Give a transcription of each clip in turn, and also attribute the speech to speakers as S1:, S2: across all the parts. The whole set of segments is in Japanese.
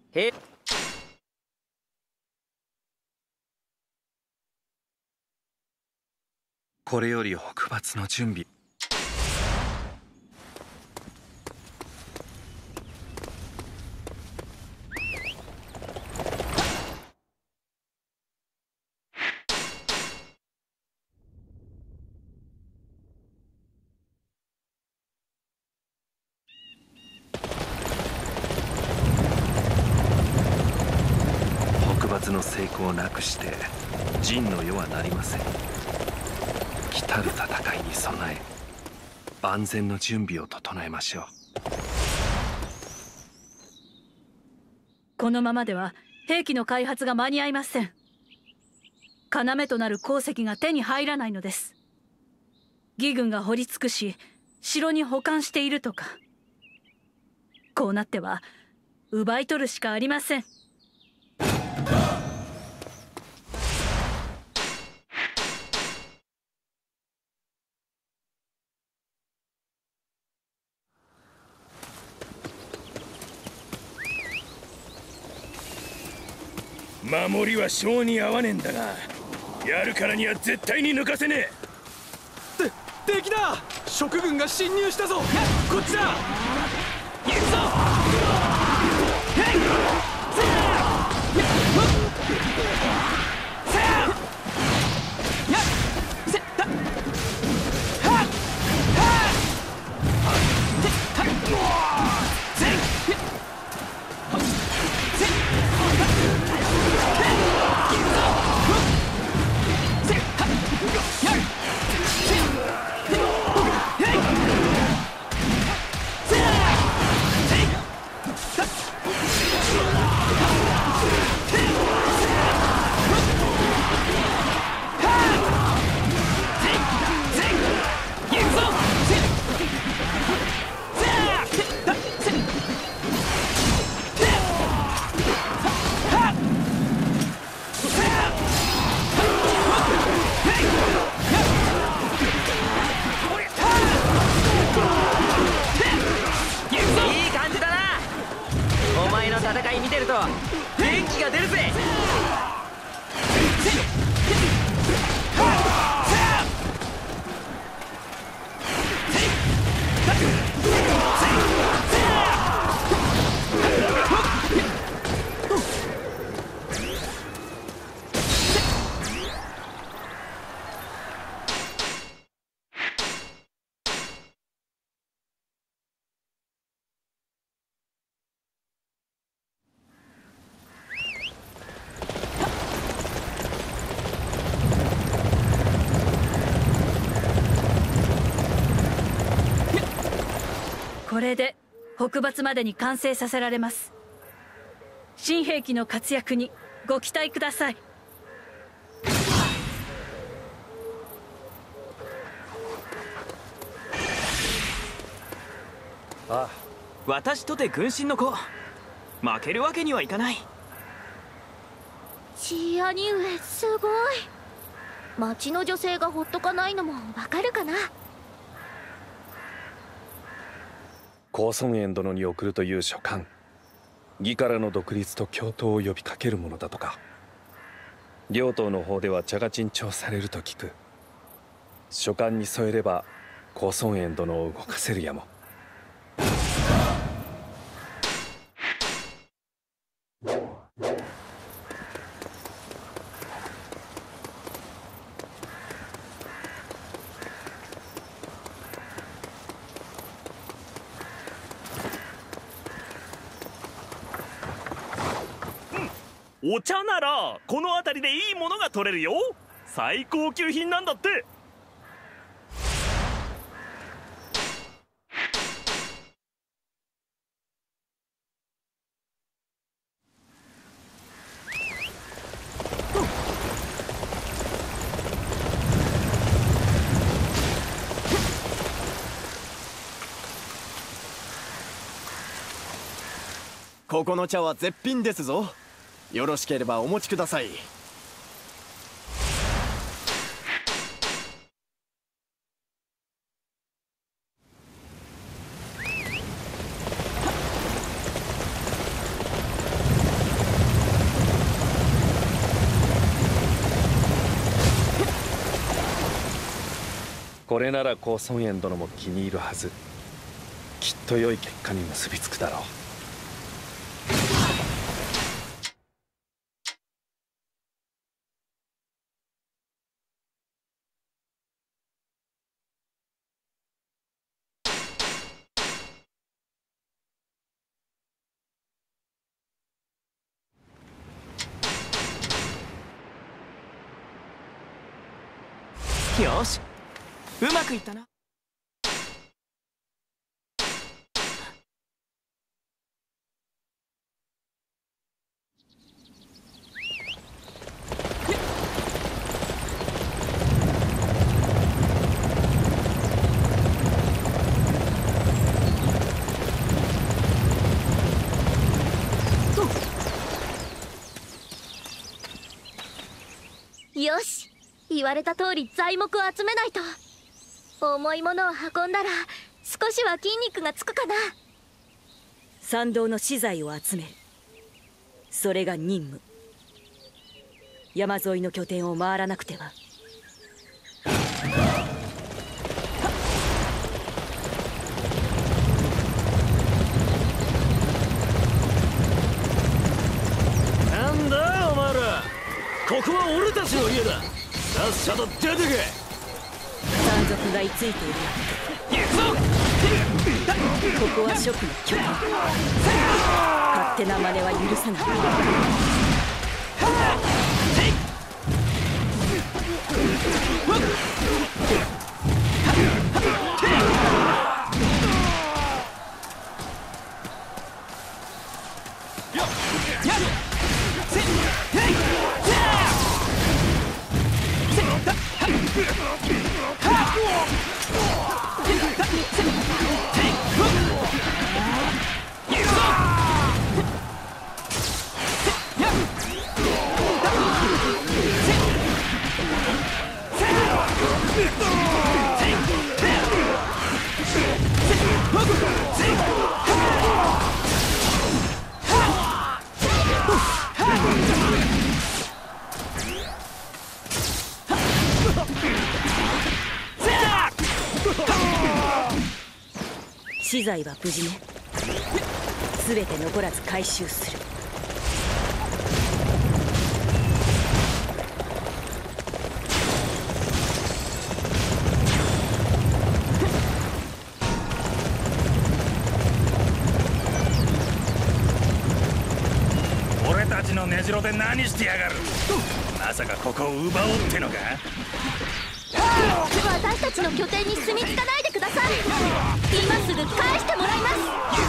S1: へ
S2: これより北伐の準備。北伐の成功をなくして陣の世はなりません。来たる戦いに備え万全の準備を整えましょう。
S3: このままでは兵器の開発が間に合いません。要となる鉱石が手に入らないのです。義軍が掘り尽くし城に保管しているとか。こうなっては奪い取るしかありません。
S4: 守りは性に合わねえんだが、やるからには絶対に抜かせね
S5: え。敵だ。蜀軍が侵入したぞ。こっちだ。行くぞ。
S1: 戦い見てると元気が出るぜ。
S3: これで北伐までに完成させられます。新兵器の活躍にご期待ください。
S5: ああ、
S6: 私とて軍神の子、負けるわけにはいかない。
S7: チア兄上すごい。町の女性がほっとかないのもわかるかな。
S2: 高孫園殿に送るという書簡、義からの独立と共闘を呼びかけるものだとか。両党の方では茶が珍重されると聞く。書簡に添えれば高孫園殿を動かせるやも。
S4: お茶ならこの辺りでいいものが取れるよ。最高級品なんだって。
S5: ここの茶は絶品ですぞ。よろしければお持ちください。
S2: これなら高尊園殿も気に入るはず。きっと良い結果に結びつくだろう。
S6: よし、うまくいったな。
S7: よし、言われた通り材木を集めないと。重いものを運んだら少しは筋肉がつくかな。
S8: 参道の資材を集める、それが任務。山沿いの拠点を回らなくては。
S5: なんだお前ら、ここは俺たちの家だ。さっさと出てけ。
S8: 山賊が居ついている。
S5: 行くぞ。
S8: ここは蜀の拠点。勝手な真似は許さない。資材は無事ね。全て残らず回収する。
S4: 俺たちの根城で何してやがる。まさかここを奪おうってのか。
S7: 私たちの拠点に住み着かないでください。今すぐ返してもらいます。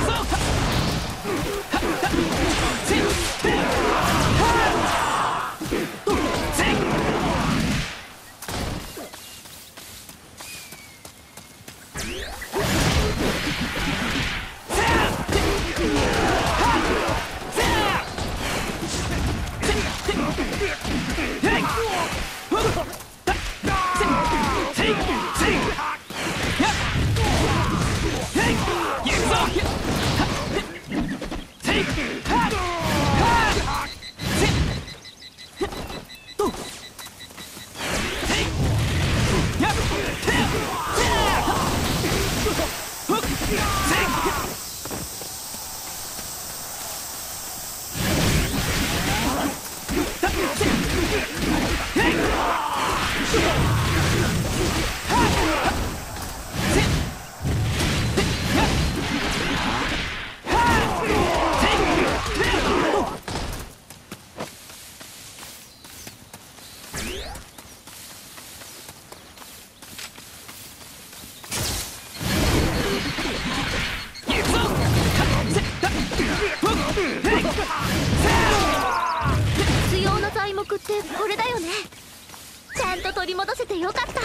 S7: 必要な材木ってこれだよね。ちゃんと取り戻せてよかった。こ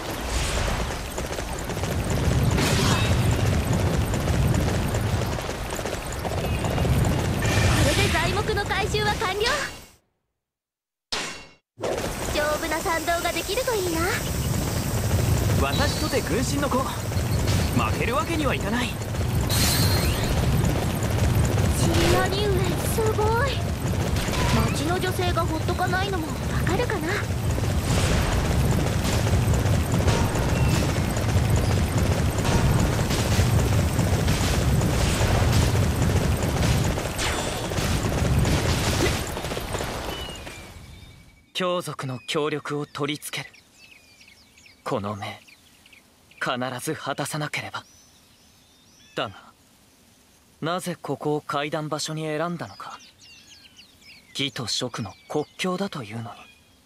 S7: れで材木の回収は完了。丈夫な参道ができるといいな。
S6: 私とて軍神の子、負けるわけにはいかない。
S7: 兄上すごい。町の女性がほっとかないのもわかるかな。
S6: 羌族の協力を取り付ける。この命必ず果たさなければ。だがなぜここを会談場所に選んだのか。義と職の国境だというのに。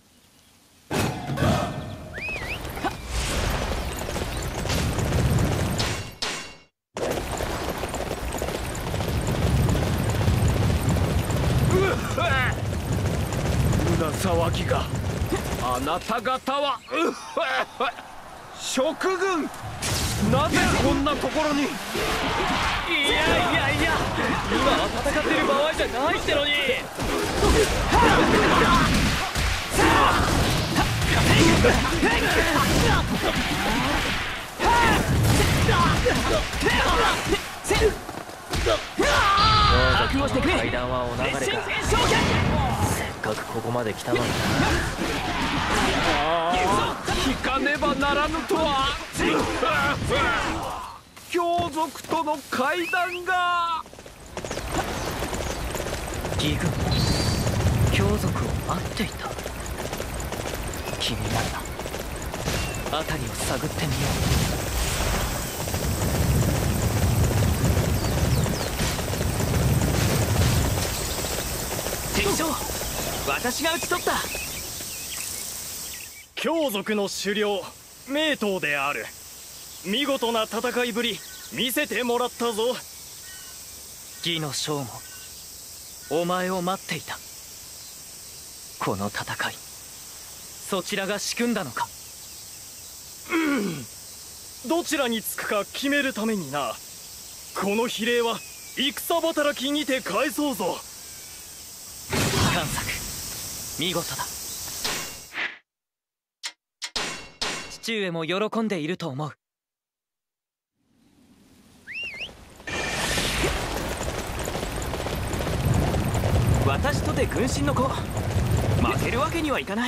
S5: 騒ぎが。あなた方は職軍、なぜこんなところに。
S1: いや今は戦ってる場合じゃないってのに。
S6: 覚悟してくれ。階段はお流れか。せっかくここまで来たのにな。
S5: 引かねばならぬとは。羌族との会談が。
S6: 義軍も羌族を待っていた。気になるな。辺りを探ってみよう。敵将、私が討ち取った。
S9: 羌族の首領名刀である。見事な戦いぶり見せてもらったぞ。
S6: 義の将もお前を待っていた。この戦いそちらが仕組んだのか。
S9: どちらにつくか決めるためにな。この比例は戦働きにて返そうぞ。
S6: 探索見事だ。父上も喜んでいると思う。私とて軍神の子、負けるわけにはいかない。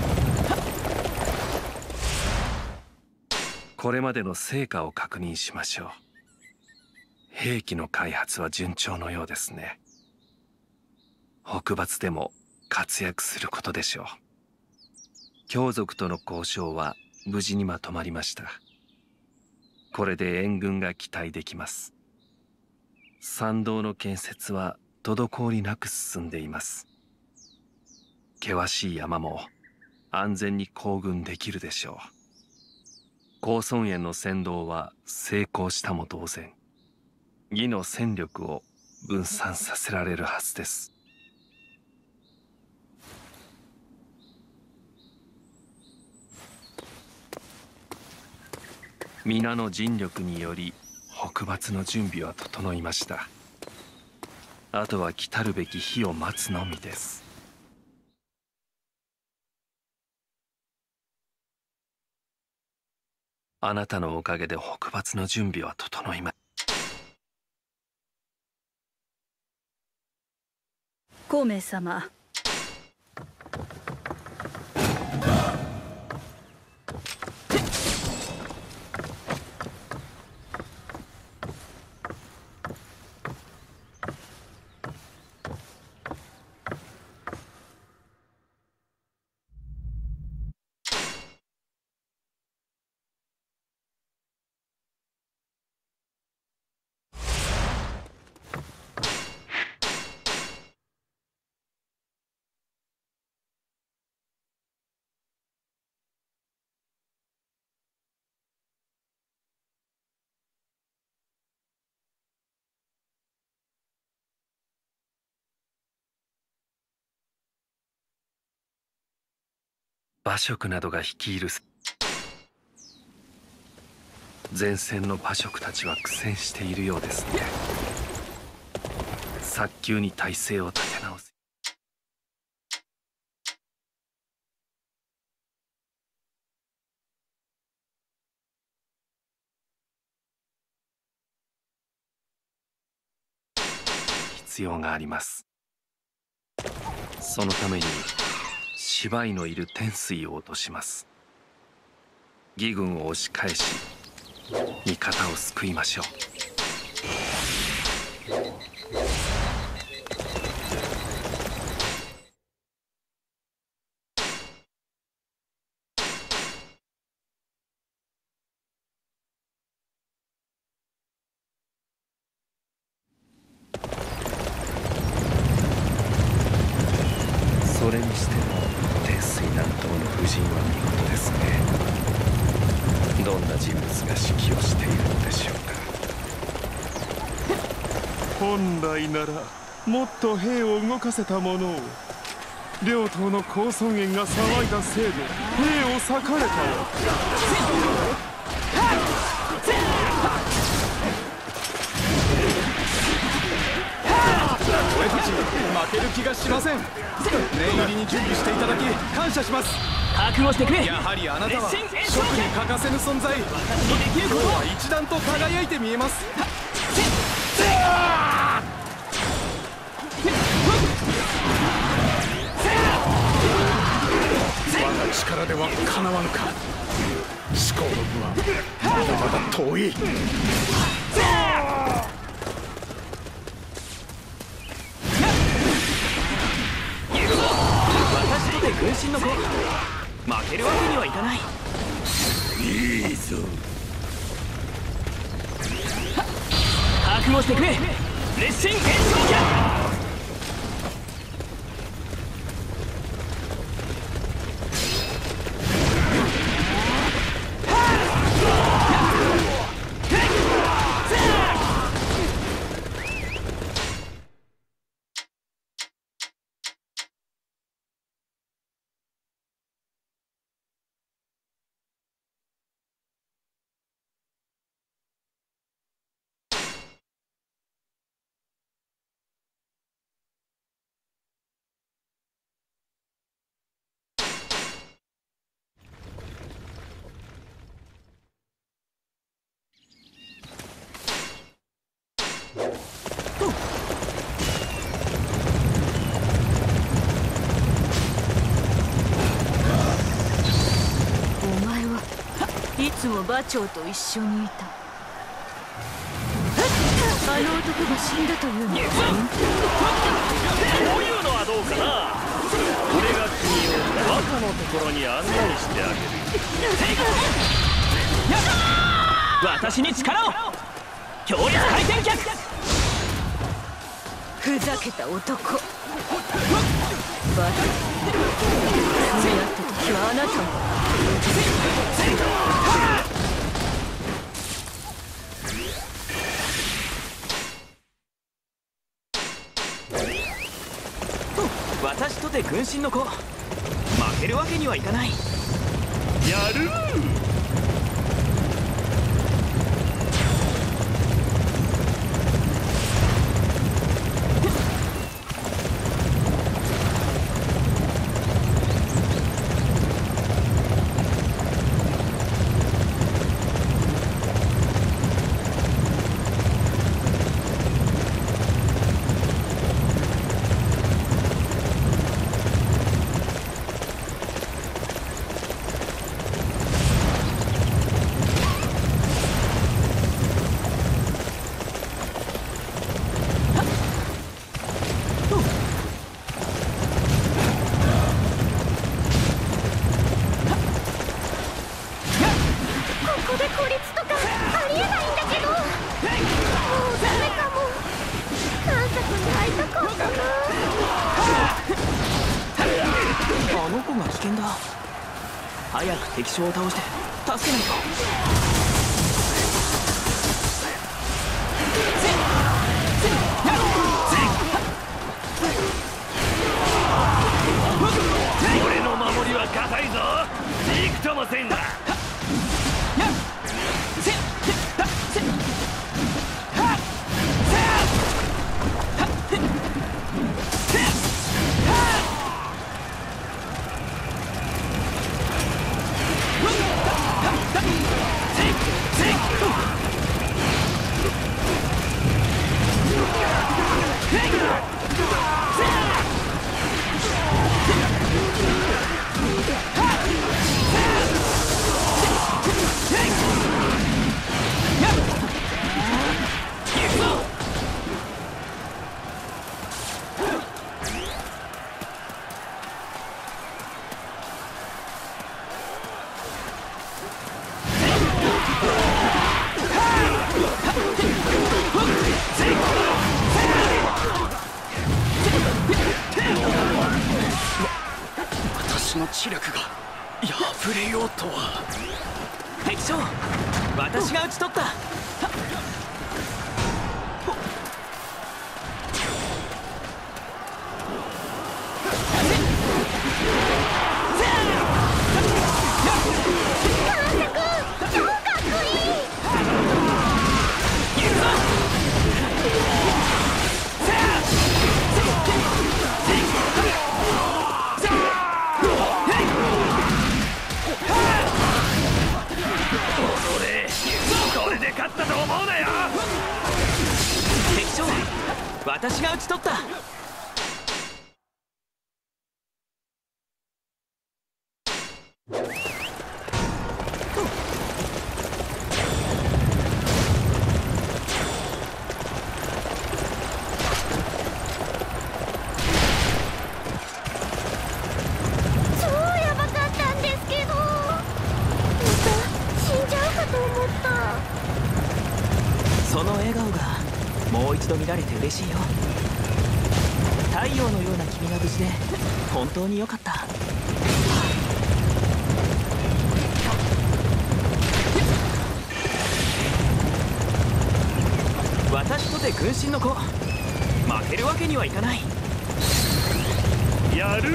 S2: これまでの成果を確認しましょう。兵器の開発は順調のようですね。北伐でも活躍することでしょう。羌族との交渉は無事にまとまりました。これで援軍が期待できます。参道の建設は滞りなく進んでいます。険しい山も安全に行軍できるでしょう。高尊園の先導は成功したも同然、義の戦力を分散させられるはずです。皆の尽力により北伐の準備は整いました。あとは来たるべき日を待つのみです。あなたのおかげで北伐の準備は整いま。
S3: 孔明様、
S2: 馬謖などが率いる前線の馬謖たちは苦戦しているようですね。早急に体制を立て直す。必要があります。そのために芝居のいる天水を落とします。義軍を押し返し味方を救いましょう。 それにしても鉄水南東の布陣は見事ですね。どんな人物が指揮をしているのでしょうか。
S10: 本来ならもっと兵を動かせたものを、両党の高尊園が騒いだせいで兵を割かれたよ。
S5: 俺たち負ける気がしません。念入りに準備していただき感謝します。
S9: 覚悟してくれ。
S5: やはりあなたは職に欠かせぬ存在。今日は一段と輝いて見えます。我が力ではかなわぬか。至高の部はまだまだ遠い。
S9: 私とて軍神の子、負けるわけにはいかない。
S4: いいぞ。
S9: 覚悟してくれ。烈神炎症じゃ。
S3: いつも馬長と一緒にいた。あの男が死んだというのか。
S1: こういうのはどうかな。俺が君を若のところに案内してあげる。
S9: 私に力を。強烈回転脚。
S3: ふざけた男。バカ。爪やった時はあなたも。
S9: 私とて軍神の子、負けるわけにはいかない。
S1: やる
S9: 早く敵将を倒して助けないと。
S1: 俺の守りは固いぞ。びくともせんな。
S5: 私の知力が破れようとは。
S6: 敵将、私が討ち取った。
S1: これで勝ったと思うなよ。
S6: 敵将、私が討ち取った。その笑顔がもう一度見られて嬉しいよ。太陽のような君が無事で本当によかった。私とて軍神の子、負けるわけにはいかない。
S1: やる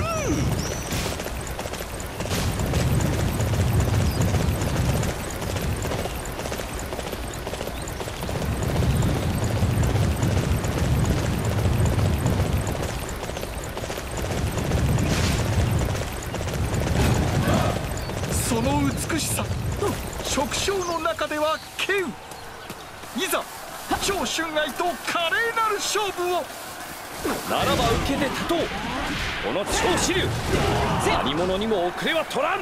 S5: その美しさ、触掌の中では稀有。いざ超春愛と華麗なる勝負を。
S2: ならば受けて立とう。この超支流、何者にも遅れは取らん。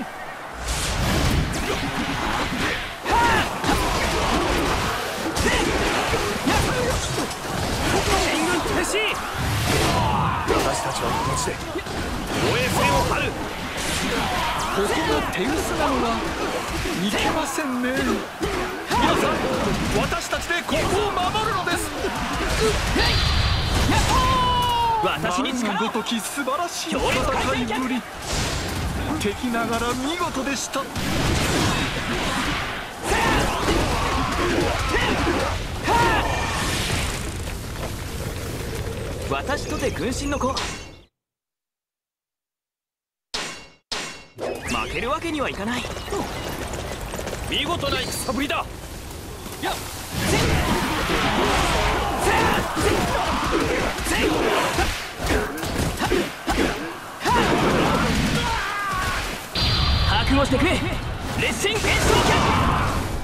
S1: 援軍停止。私たちはこの地で防衛線を張る。
S5: ここが手薄なのがいけませんね。皆さん、私たちでここを守るのです。
S6: 私に力を。
S5: なんごとき素晴らしい戦いぶり。敵ながら見事でした。
S6: 私とて軍神の子、負けるわけにはいかない。
S2: 見事な戦ぶりだ。
S6: 覚悟してくれ、烈神現象脚。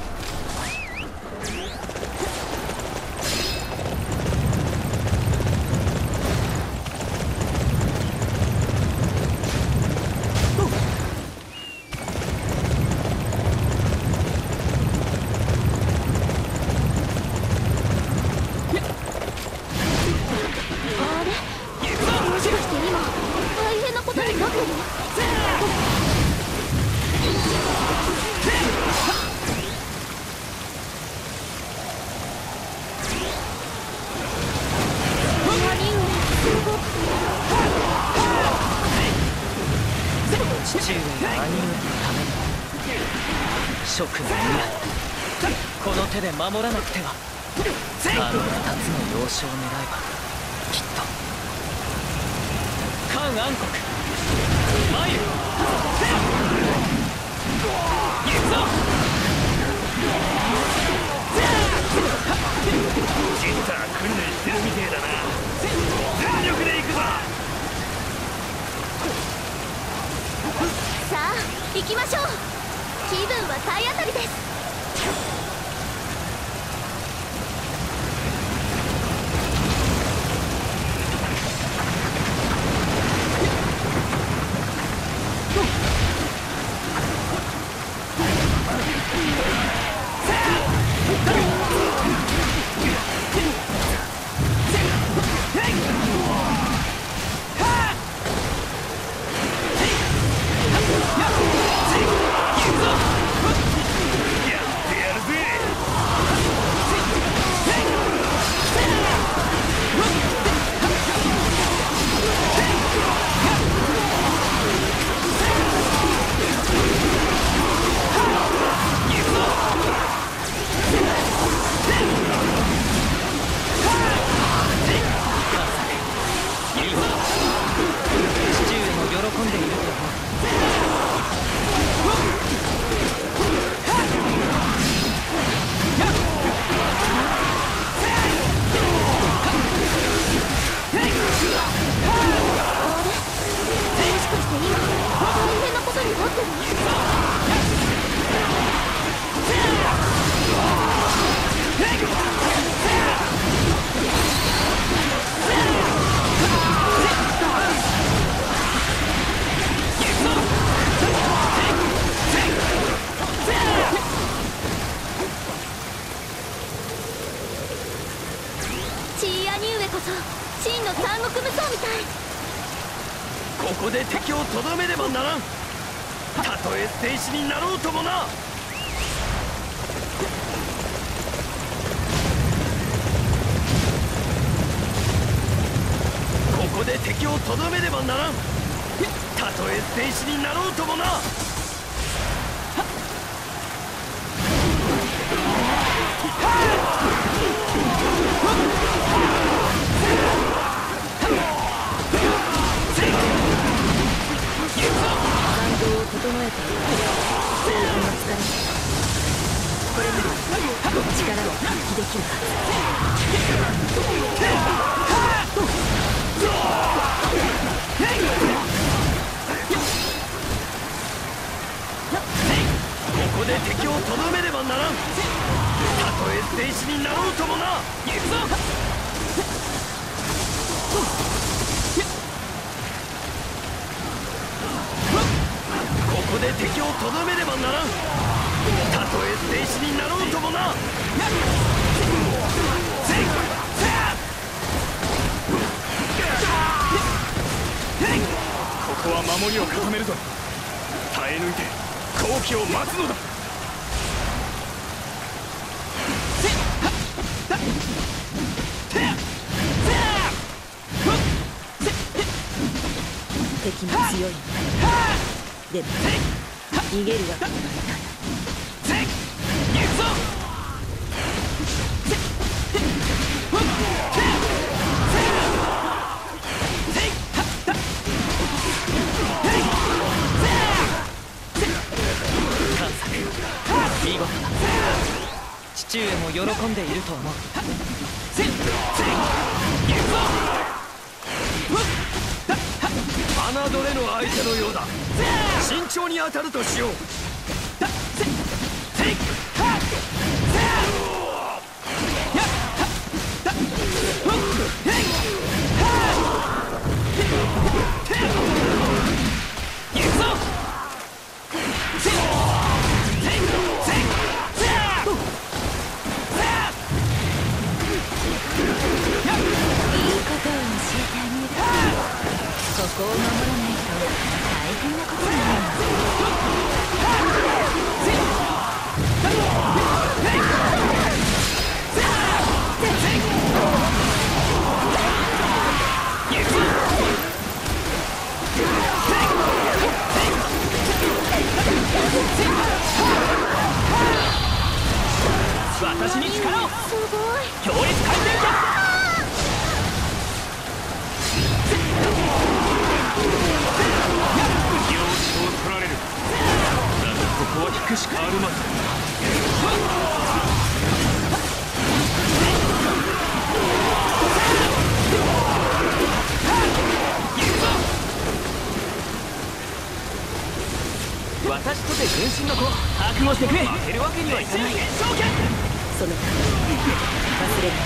S6: 父上が兄上のために諸君の未来、この手で守らなくては。あの2つの要衝を狙えばきっと韓安国マイル行くぞ。
S1: ジンター訓練してるみてえだな。全力で行くぞ。
S7: さあ行きましょう。気分は体当たりです。
S1: やってやるぜ。
S6: んでいると思う。
S7: チーアニウエこそ真の三国無双みたい。
S1: ここで敵をとどめねばならん。たとえ戦士になろうともな。ここで敵をとどめねばならん。たとえ戦士になろうともな。
S8: 整えたら精魂の疲れこれなら力を発揮できるは
S1: ここで敵をとどめねばならん。たとえ戦士になろうともな。行くぞ。ここで敵をとどめねばならん。たとえ戦士になろうともな。
S9: ここは守りを固めるぞ。耐え抜いて好機を待つのだ。
S8: 敵も強い。でも逃げるわけにはいかない。
S6: 探索見事だ。父上も喜んでいると思う。
S1: 侮れぬ相手のようだ。慎重に当たるとしよう。
S7: ここを守らないと大変なことになる。
S9: 私に力を。
S7: すごい。
S9: 強烈回転だ。取られる。だがここは引くしかあるまい。私とて軍神の子、覚悟してくれ。負けるわけにはいかない。
S8: その忘れない。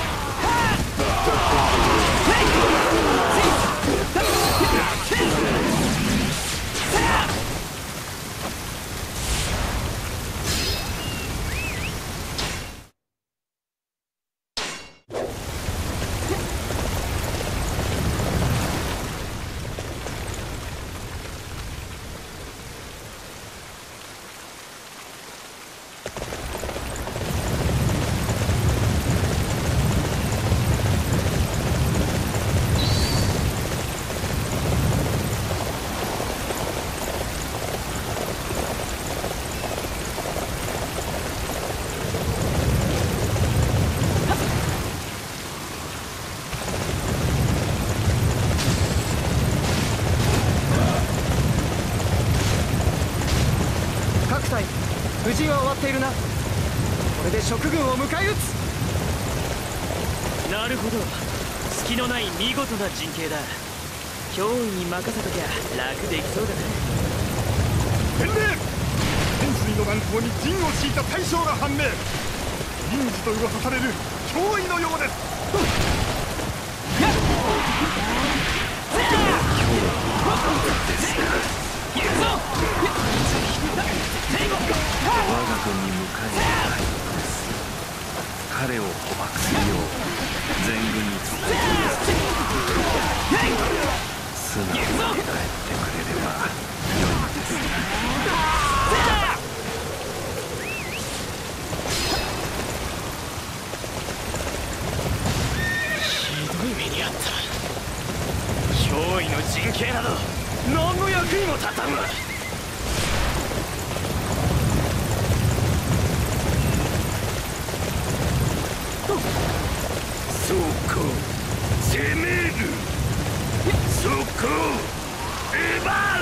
S9: 無事は終わっているな。これで職軍を迎え撃つ。
S1: なるほど、隙のない見事な陣形だ。脅威に任せときゃ楽できそうだな。
S10: 伝令、天水の南方に陣を敷いた大将が判明。人事と噂される脅威のようです。
S2: 我が軍に迎え入ります。彼を捕獲するよう全軍に伝えてください。素直に帰ってくれれば良いのです。
S1: 目にあった。脅威の陣形など何の役にも立たんわ。そこ攻める、そこ奪う。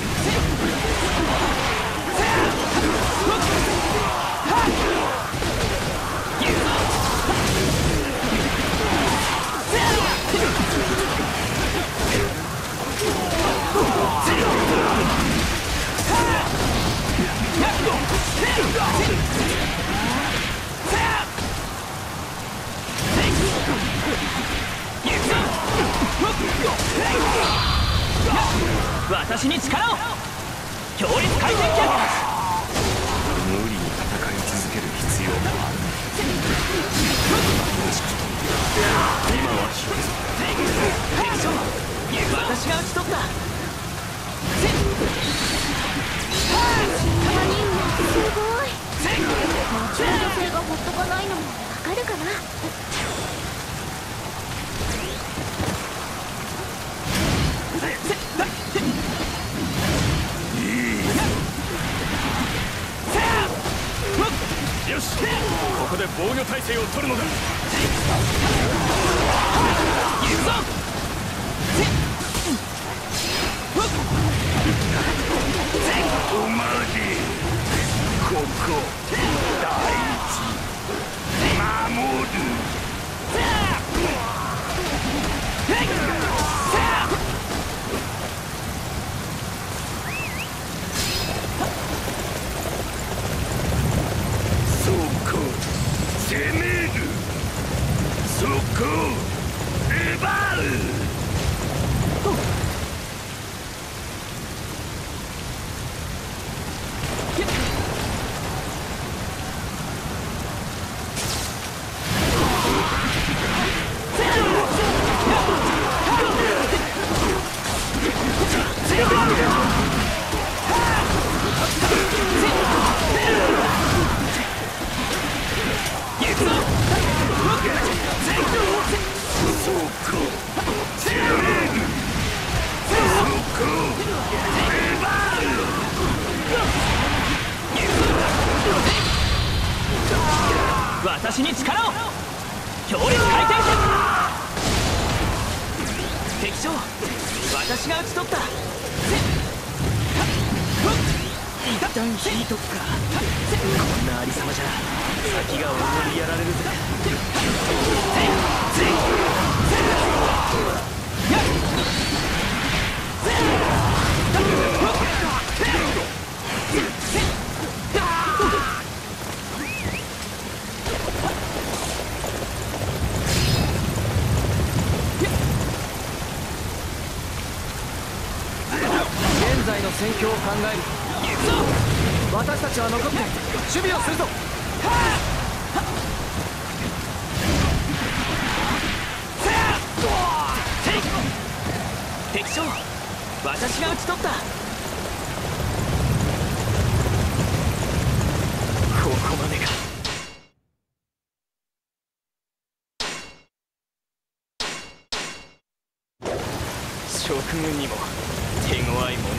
S1: 私に力を。強烈回転脚。
S2: 無理に戦い続ける必要もある。今は
S1: 私が打ち取った。
S7: この任務すごい。もちろん女性がほっとかないのもわかるかな。
S9: よし、ここで防御態勢を取るのだ。
S1: 行くぞ。おまけ、ここ大事守る。攻める、そこ奪う。私に力を。強烈回転脚。敵将、私が打ち取った。一旦引いとくか。こんなありさまじゃ先が思いやられるぜ。現在の戦況を考える。私たちは残って守備をするぞ。敵将、私が打ち取った。ここまでか。職軍にも手強い者がいるな。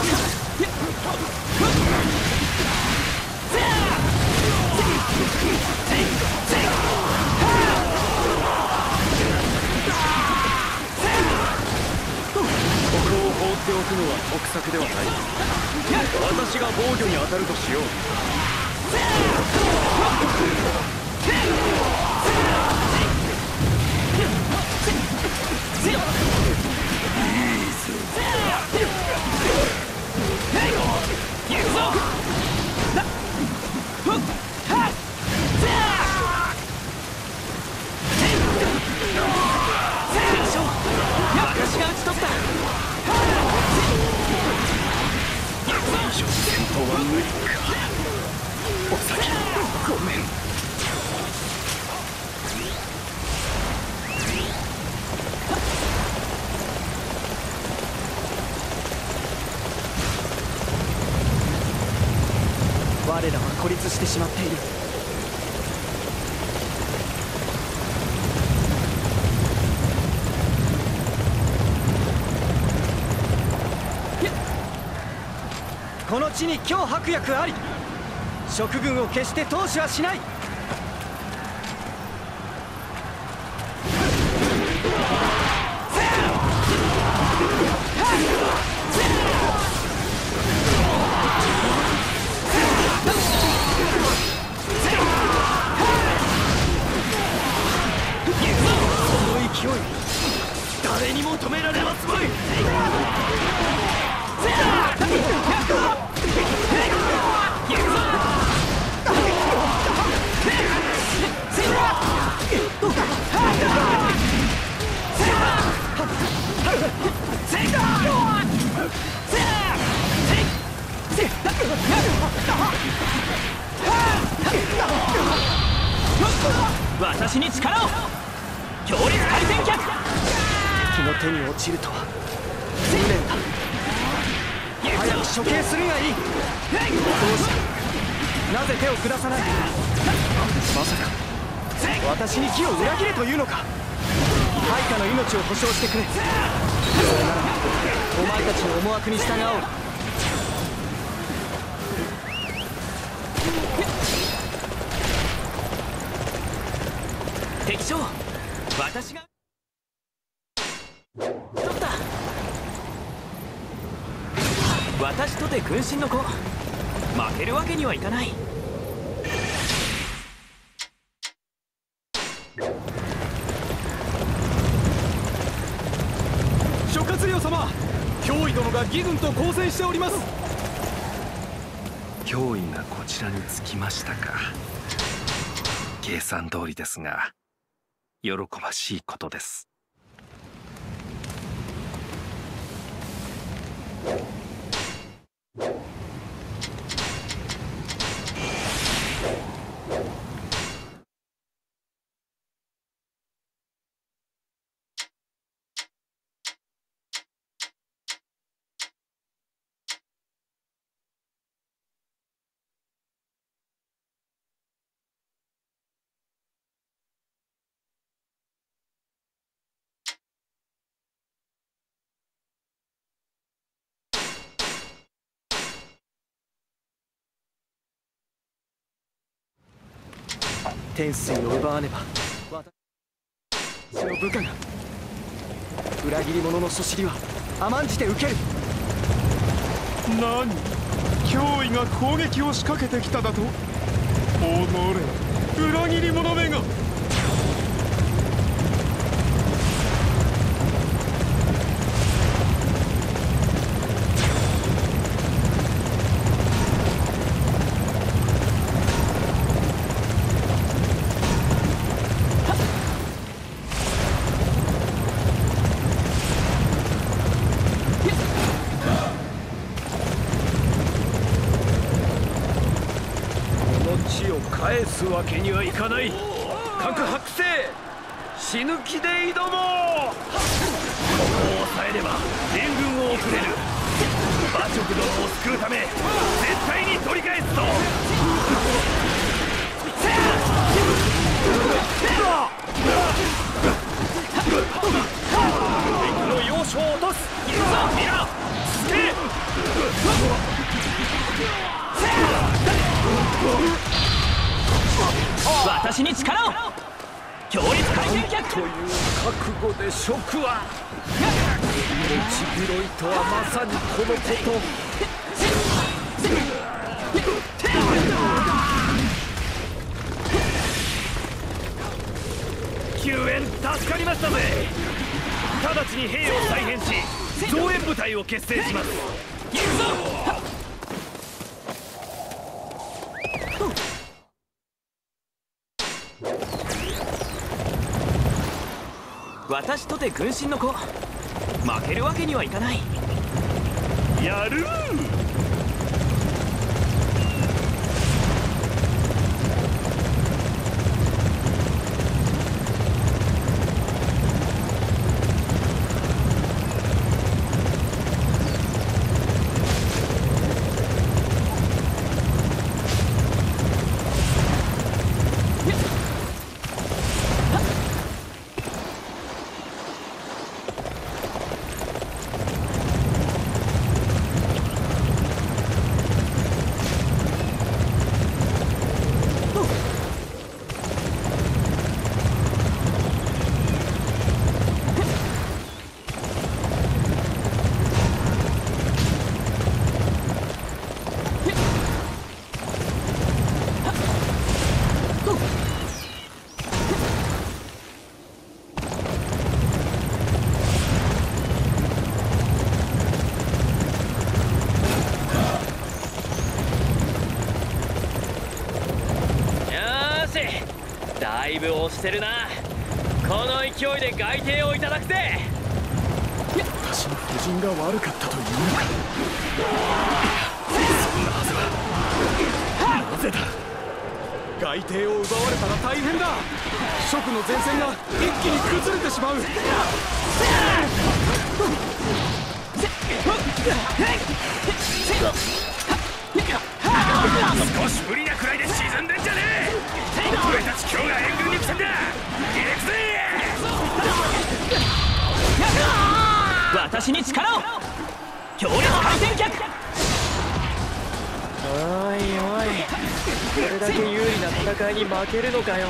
S9: 放っておくのは得策ではない。私が防御に当たるとしよう。
S1: 私が打ち取った。
S9: 戦闘は無理か。お先ごめん。我らは孤立してしまっている。この地に今日白薬あり。食軍を決して投資はしない。その勢い、誰にも止められますまい。
S1: 私に力を。強烈回転脚。
S9: 敵の手に落ちるとは無念だ。早く処刑するがいい。どうした。なぜ手を下さない。まさか私に木を裏切れというのか。配下の命を保証してくれ。それならお前たちの思惑に従おう。
S1: 敵将、私が取った。私とて軍神の子、負けるわけにはいかない。
S9: 諸葛亮様、脅威殿が義軍と交戦しております。
S2: 脅威がこちらにつきましたか。計算通りですが喜ばしいことです。
S9: 天水を奪わねば私の部下が。裏切り者のそしりは甘んじて受ける。
S10: 何、脅威が攻撃を仕掛けてきただと。おのれ、裏切り者めが。
S2: 返すわけにはいかない。各白星、死ぬ気で挑もう。ここを抑えれば援軍を送れる。馬謖殿を救うため絶対に取り返すぞ。敵の要所を落とす。皆つけ。
S6: 私に力を。強烈回転脚
S5: という覚悟で食は命拾いとはまさにこのこと。
S1: 救援助かりましたぜ。直ちに兵を再編し増援部隊を結成します。
S6: 私とて軍神の子、負けるわけにはいかない。
S1: やるー。
S6: だいぶ押してるな。この勢いで外邸をいただくぜ。
S5: 私の布陣が悪かったというのか。そんなはずは。なぜだ。外邸を奪われたら大変だ。蜀の前線が一気に崩れてしまう。
S4: 少し無理なくらいで沈んでんじゃねえ。俺たち今日が援軍に来たんだ。行くぜ。
S6: 私に力を。強烈回転脚。
S9: おいおい、これだけ有利な戦いに負けるのかよ。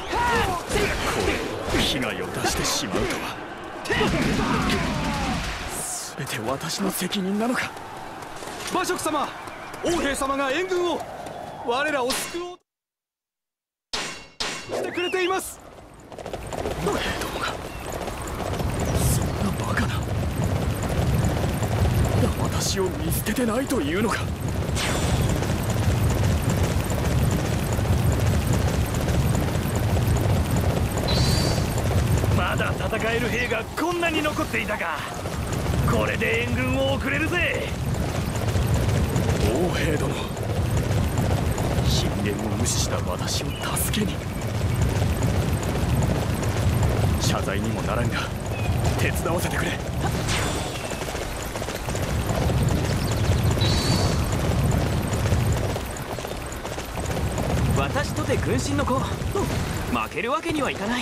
S5: こう被害を出してしまうとは。全て私の責任なのか。馬謖様、王兵様が援軍を、我らを救おうとしてくれています。王兵どもがそんなバカな。まだ私を見捨ててないというのか。
S1: まだ戦える兵がこんなに残っていたか。これで援軍を送れるぜ。
S5: 王兵殿、信念を無視した私を助けに。謝罪にもならんが手伝わせてくれ。
S6: 私とて軍神の子、負けるわけにはいかない。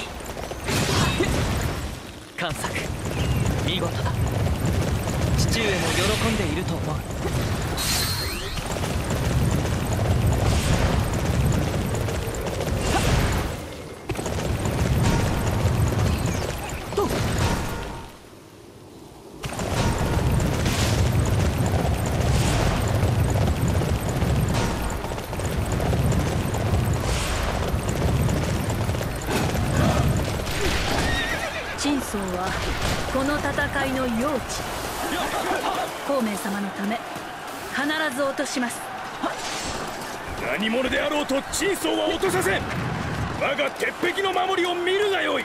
S6: 贋作、見事だ。父上も喜んでいると思う。
S3: 陳宗はこの戦いの用地。孔明様のため必ず落とします。
S4: 何者であろうと陳宗は落とさせん。我が鉄壁の守りを見るがよい。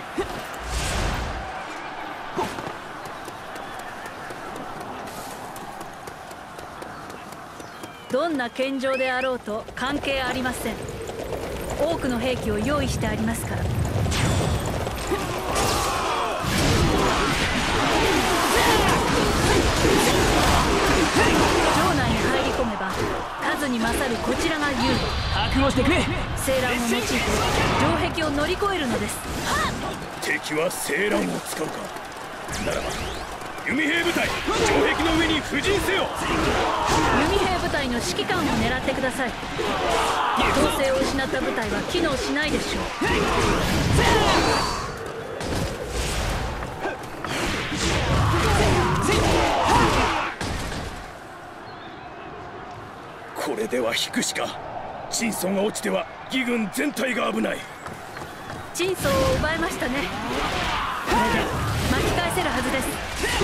S3: どんな剣城であろうと関係ありません。多くの兵器を用意してありますから。城内に入り込めば数に勝るこちらが有利。
S6: 覚悟してくれ。
S3: 青蘭を用いて城壁を乗り越えるのです。
S4: 敵は青蘭を使うか。ならば弓兵部隊、城壁の上に布陣せよ。
S3: 弓兵部隊の指指揮官を狙ってください。統制を失った部隊は機能しないでしょう。
S4: これでは引くしか。陳倉が落ちては義軍全体が危ない。
S3: 陳倉を奪いましたね。これで巻き返せるはずです。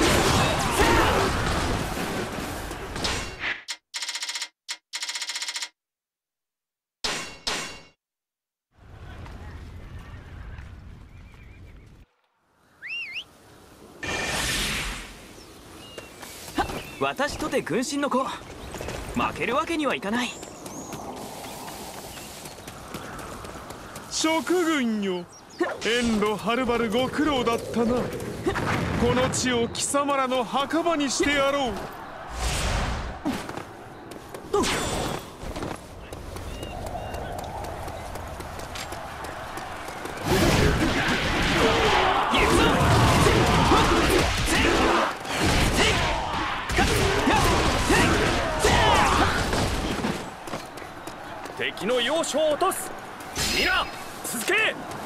S1: 私とて軍神の子、負けるわけにはいかない。
S10: 職軍よ、遠路はるばるご苦労だったな。この地を貴様らの墓場にしてやろう。
S2: 敵の要所を落とす。皆続け。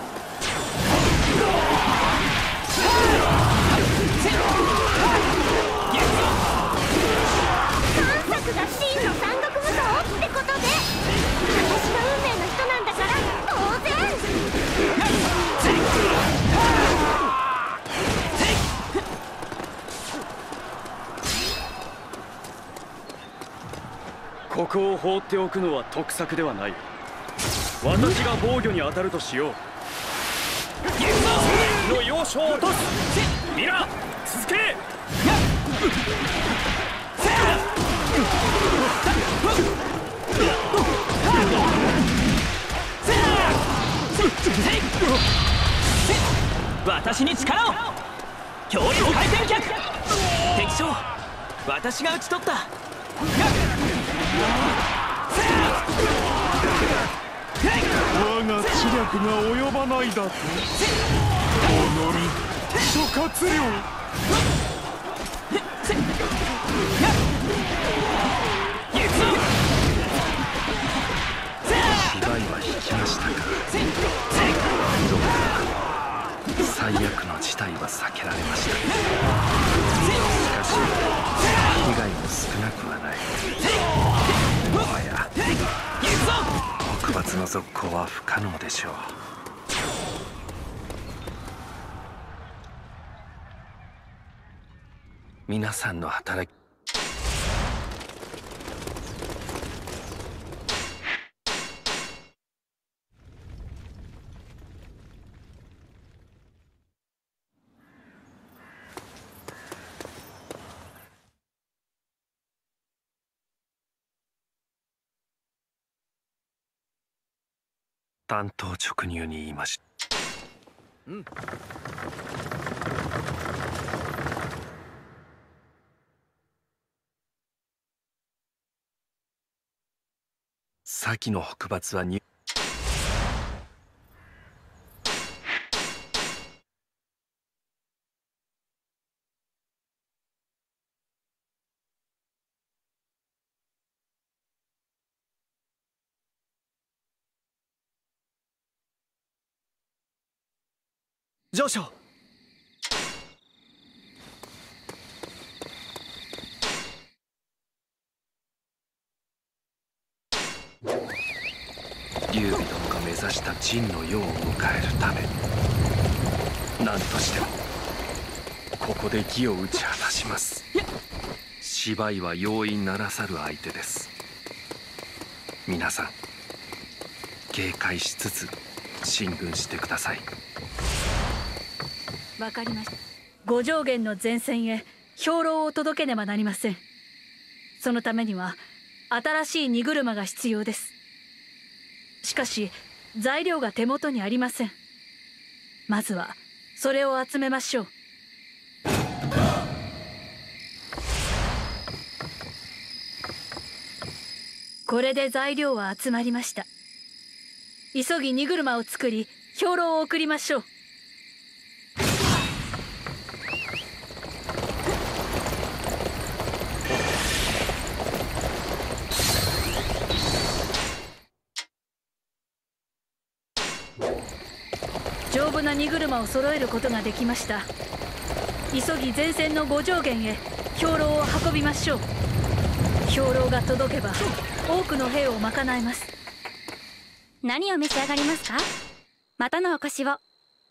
S7: 探索が真の三国武装ってことで、私が運命の人なんだから当然。
S9: ここを放っておくのは得策ではない。私が防御に当たるとしよう。
S2: の要所を落とす。皆続け。
S1: 私に力を。強力回転脚。敵将、私が討ち取った。
S10: 我が知略が及ばないだと。諸葛亮。
S2: 芝居は引きましたか。最悪の事態は避けられました。しかし被害も少なくはない。もはや北伐の続行は不可能でしょう。皆さんの働き。単刀直入に言いました。先の北伐はに
S9: 上昇。
S2: 劉備殿が目指した陳の世を迎えるため、何としてもここで義を打ち果たします。芝居は容易ならざる相手です。皆さん警戒しつつ進軍してください。
S3: わかりました。五条原の前線へ兵糧を届けねばなりません。そのためには新しい荷車が必要です。しかし材料が手元にありません。まずはそれを集めましょう。これで材料は集まりました。急ぎ荷車を作り兵糧を送りましょう。 な荷車を揃えることができました。急ぎ前線の五条原へ兵糧を運びましょう。兵糧が届けば多くの兵を賄えます。
S7: 何を召し上がりますか？またのお越しを。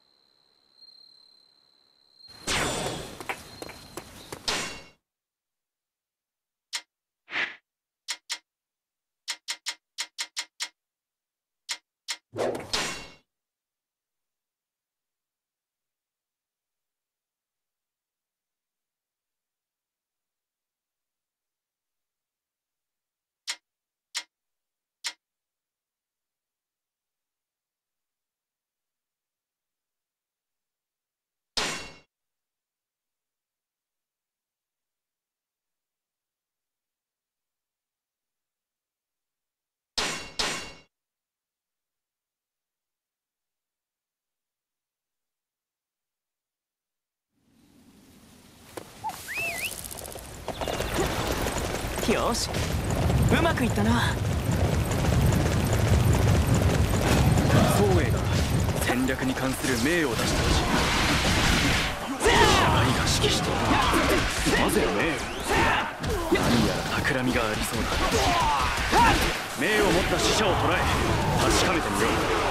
S9: よし、うまくいったな。
S5: 宗衛が戦略に関する命を出したらしい。シャバリが指揮しているのになぜ命？何やら企みがありそうだ。命を持った使者を捕らえ確かめてみよう。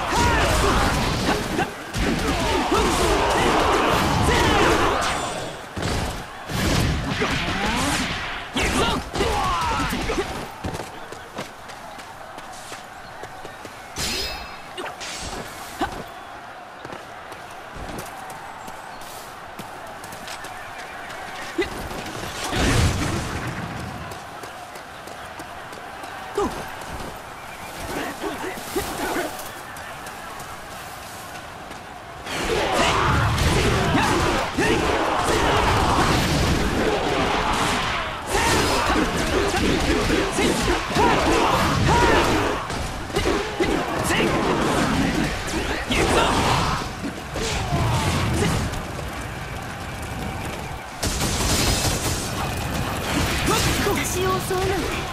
S7: 私を襲うなんて、まさか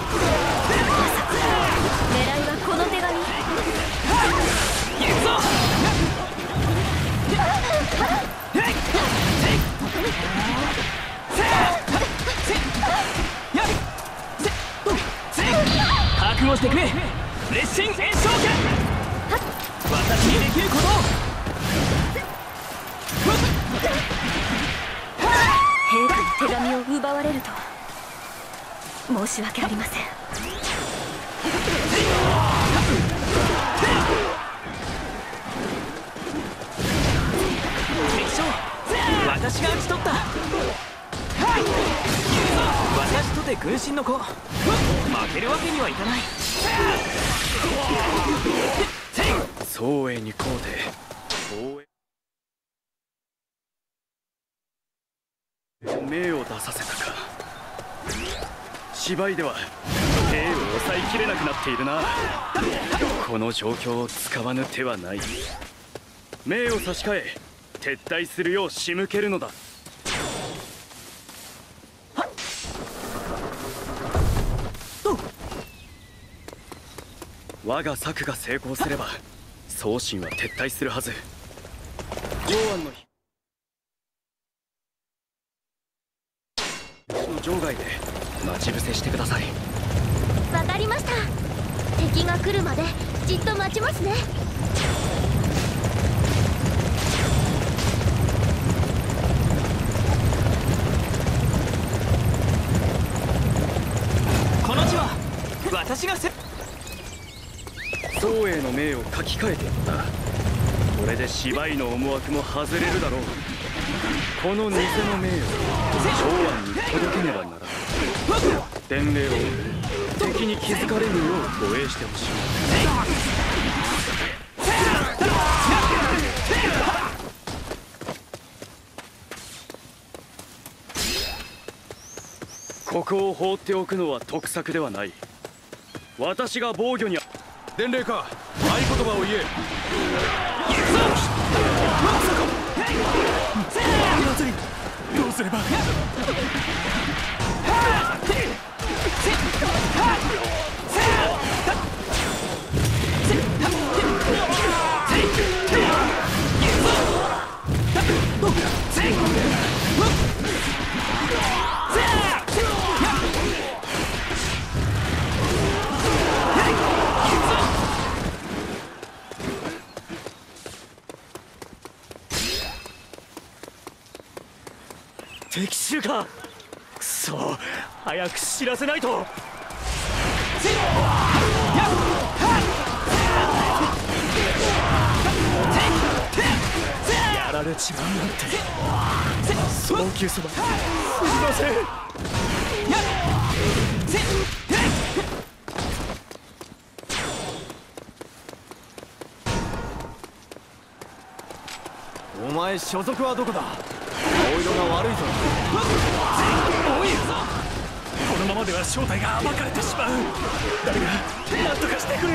S7: 狙いはこの手紙。行くぞ。
S9: 覚悟してくれ。烈心炎症剣。私にできることを。
S7: 陛下の手紙を奪われるとは申し訳ありません。
S9: 敵将、私が討ち取った。私とて軍神の子、負けるわけにはいかない。
S5: 宗衛にこうて命を出させたか。芝居では兵を抑えきれなくなっているな。この状況を使わぬ手はない。命を差し替え撤退するよう仕向けるのだ。我が策が成功すれば宗信は撤退するはず。上安の日場外で待ち伏せしてください。
S7: わかりました。敵が来るまでじっと待ちますね。
S9: この地は私が
S5: 宗衛の命を書き換えていった。これで芝居の思惑も外れるだろう。この偽の命を長安に届けねばならない。伝令を敵に気づかれぬよう護衛してほしい。ここを放っておくのは得策ではない。私が防御に
S10: 伝令か、合言葉を言え。どうすれば。
S1: るか。くそ、早く知らせないと。やられちまうなんて。早急様、すみません。
S5: お前所属はどこだ。顔色が悪いぞ。
S4: おい、このままでは正体が暴かれてしまう。誰か何とかしてくれ。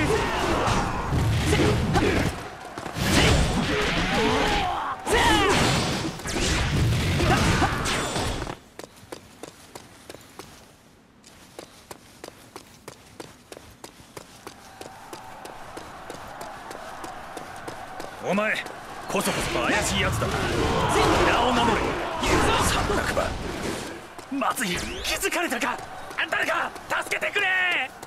S4: お前こそこそと怪しいやつだな。名を名乗れ。三楽馬。まずい、気づかれたか。誰か助けてくれ。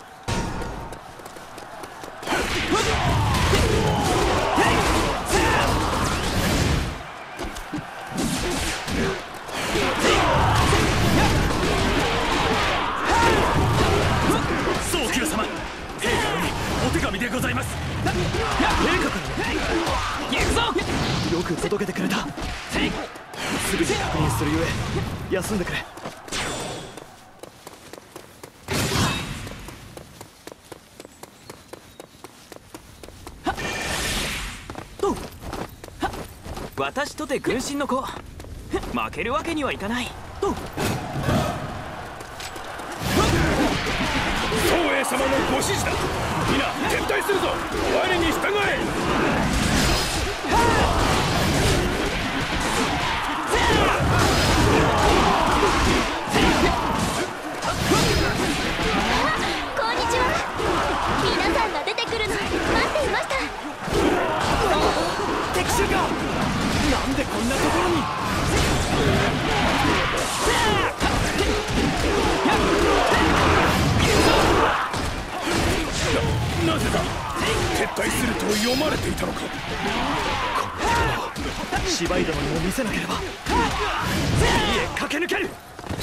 S4: 早急様、陛下よりお手紙でございます。
S1: 陛下から行くぞ。よく届けてくれた。すぐに確認するゆえ休んでくれ。
S6: 私とて軍神の子、負けるわけにはいかない。
S4: 宗英様のご指示だ。皆撤退するぞ。我に従え。
S7: こんにちは。皆さんが出てくるの待っていました。
S1: 敵襲か。なんでこんなところに。
S4: なぜだ。撤退すると読まれていたのか。
S1: 芝居殿にも見せなければ。家駆け抜ける。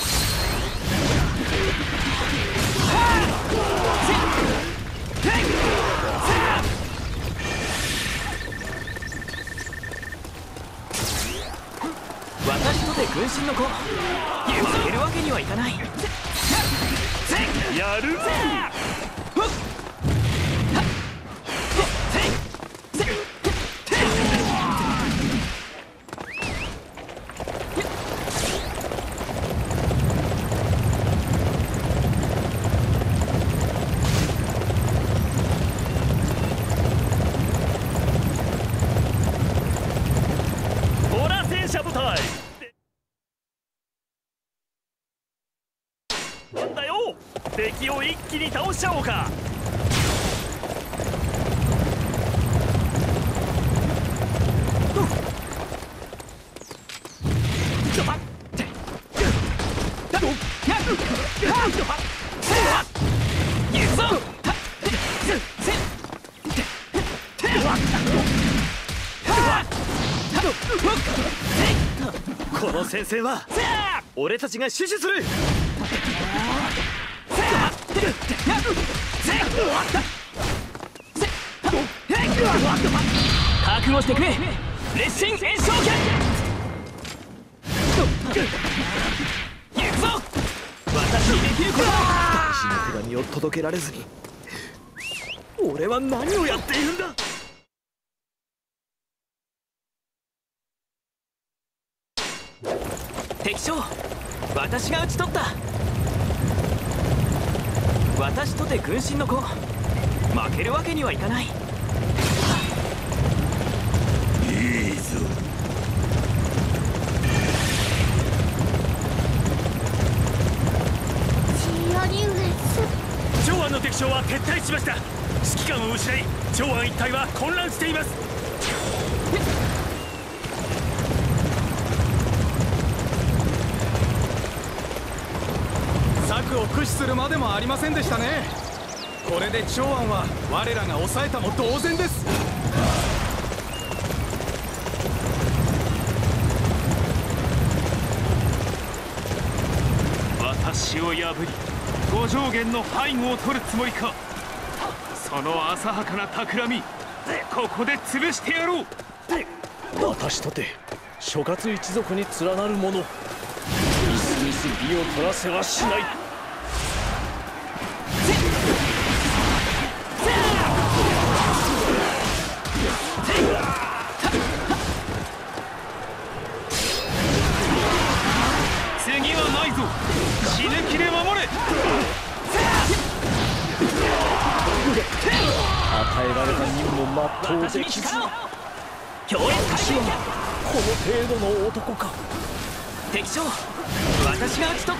S6: 私とて軍神の子、負けるわけにはいかない。
S4: やる。
S1: ほら戦車部隊。なんだよ、敵を一気に倒しちゃおうか。この戦線は俺たちが死守する。覚悟してくれ。烈心炎症剣。行くぞ。私にできること。大事な手紙を届けられずに俺は何をやっているんだ。
S6: 敵将、私が討ち取った。私とて軍神の子、負けるわけにはいかない。い
S4: いぞ。長安の敵将は撤退しました。指揮官を失い、長安一帯は混乱しています。
S5: 策を駆使するまでもありませんでしたね。これで長安は我らが抑えたも同然です。
S10: 私を破り五条原の背後を取るつもりか。その浅はかな企み、ここで潰してやろう。
S5: 私とて諸葛一族に連なる者、みすみす美を取らせはしない。
S10: 次はないぞ。死ぬ気で守れ。
S5: 与えられた任務を全うできず、
S6: 強烈
S5: 私はこの程度の男か。
S6: 敵将、私が討ち取った。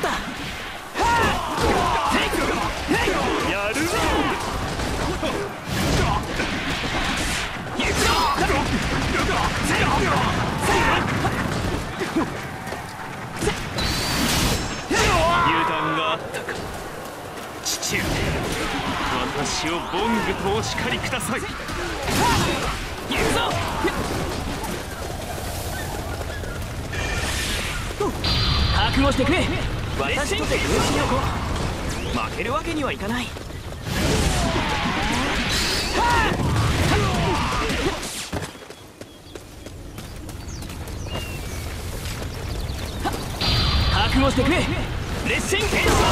S10: やるぞ。油断があったか。父上、私をボングとお叱りください。行くぞ。
S6: 覚悟してくれ。私とて軍師の子、負けるわけにはいかない。覚悟してくれ。烈心剣士。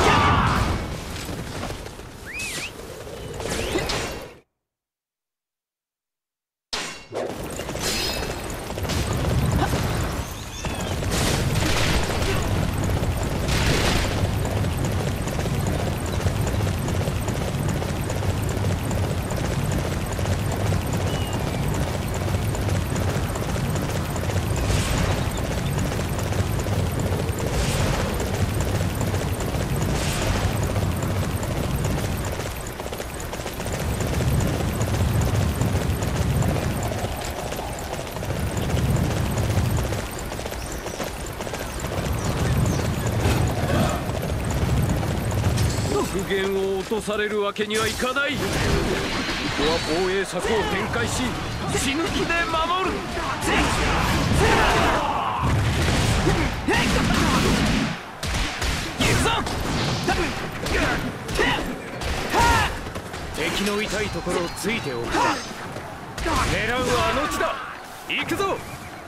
S5: 復元を落とされるわけにはいかない。ここは防衛策を展開し、死ぬ気で守る。敵の痛いところをついておく。狙うはあの地だ。行くぞ。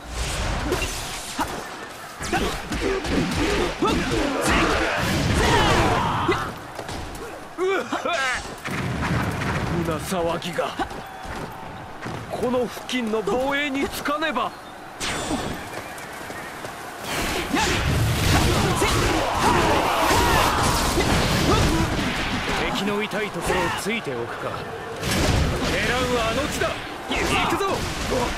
S5: 胸騒ぎがこの付近の防衛につかねば。敵の痛いところをついておくか。狙うはあの地だ。行くぞ。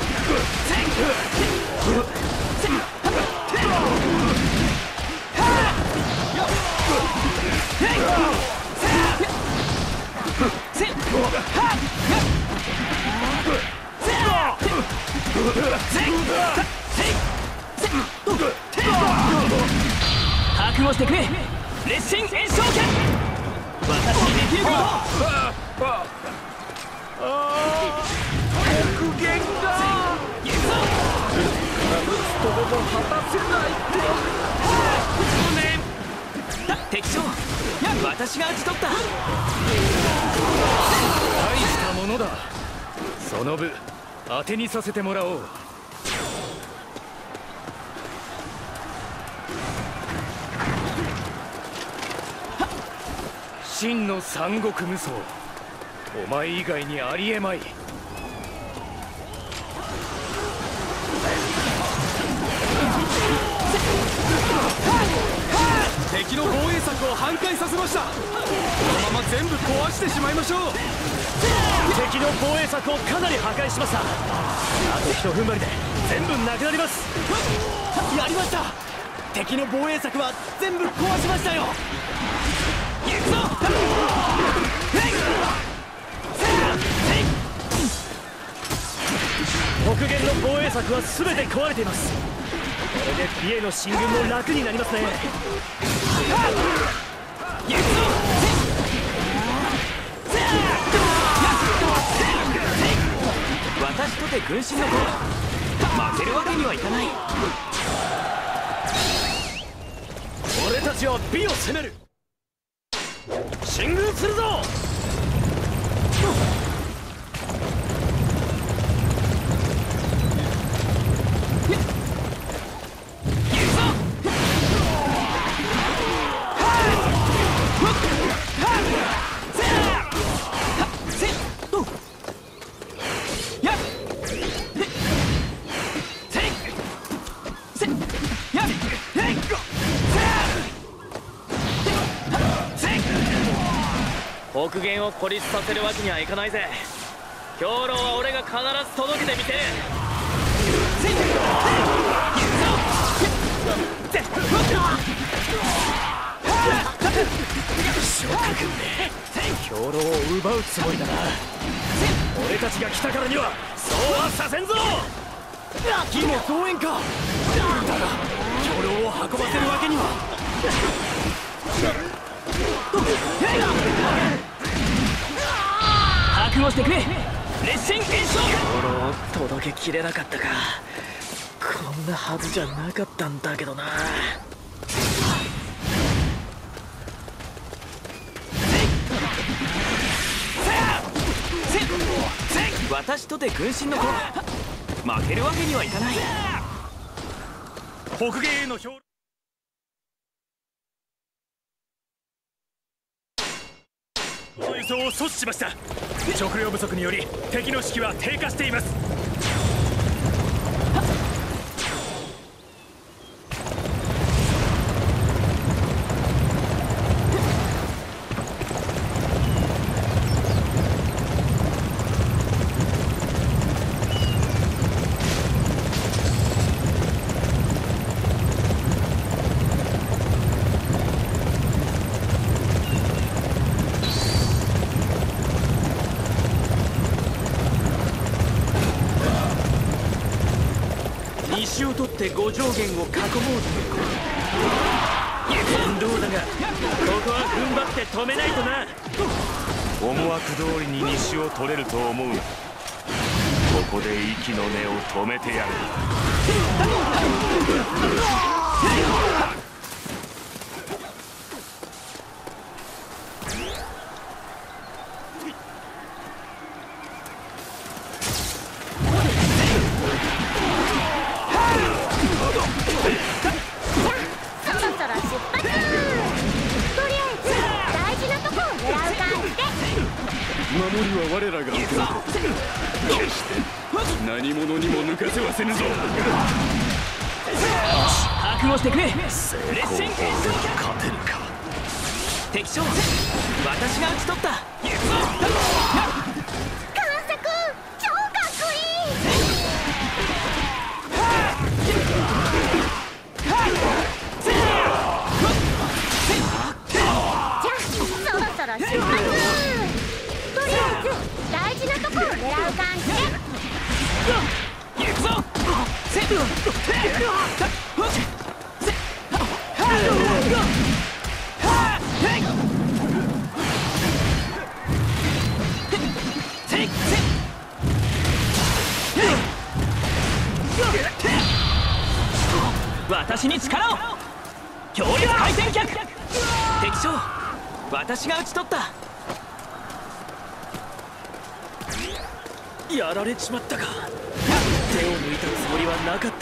S6: 覚悟してくれ。烈心炎症剣。私にできること。
S5: 極限だ。とでも果たせないか。
S6: 敵将、私が討ち取った。
S5: 大したものだ。その分当てにさせてもらおう。真の三国無双、お前以外にありえまい。敵の防衛策を半壊させました。このまま全部壊してしまいましょう。敵の防衛策をかなり破壊しました。あとひと踏ん張りで全部なくなります。やりました。敵の防衛策は全部壊しましたよ。行くぞ。北限の防衛策は全て壊れています。これで美瑛の進軍も楽になりますね。行くぞ。
S6: 私とて軍神の子、負けるわけにはいかない。
S5: 俺たちは美を攻める。
S2: 進軍するぞ。
S6: 北限を孤立させるわけにはいかないぜ。兵糧は俺が必ず届けてみせる。
S5: 諸君め、兵糧を奪うつもりだな。俺たちが来たからにはそうはさせんぞ。義も増援か。だが兵糧を運ばせるわけには。
S6: 覚悟してくれ。列進演奏。兵糧を届けきれなかったか。こんなはずじゃなかったんだけどな。私とて軍神の子、負けるわけにはいかない。
S4: 北芸への兵の輸送を阻止しました。食料不足により敵の士気は低下しています。
S6: 西を取って五条原を囲もうという面倒だが、ここは踏ん張って止めないとな。
S4: 思惑通りに西を取れると思うな。ここで息の根を止めてやる。
S5: 守りは我らが受ける。決して何者にも抜かせはせぬぞ。
S6: 覚悟してくれ。列進
S5: 勝てるか。
S6: 敵将、私が討ち取った。
S7: 監索超かっこいい。じゃあそろそろ出発。とりあえず大事なとこを狙う感じで
S6: 行くぞ。私に力を。強烈回転脚。敵将、私が討ち取った。やられちまったか。手を抜いたつもりはなかったんだ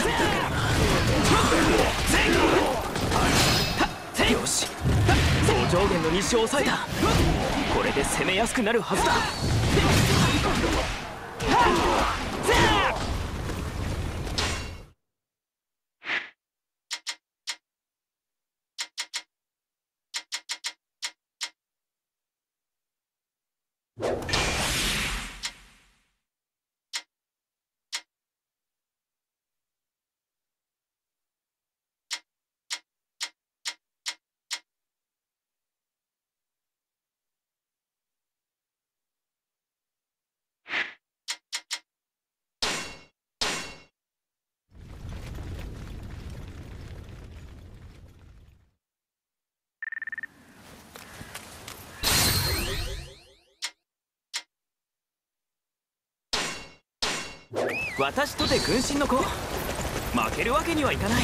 S6: けどな。よし、五条原の西を抑えた。これで攻めやすくなるはずだ。私とて軍神の子、負けるわけにはいかない。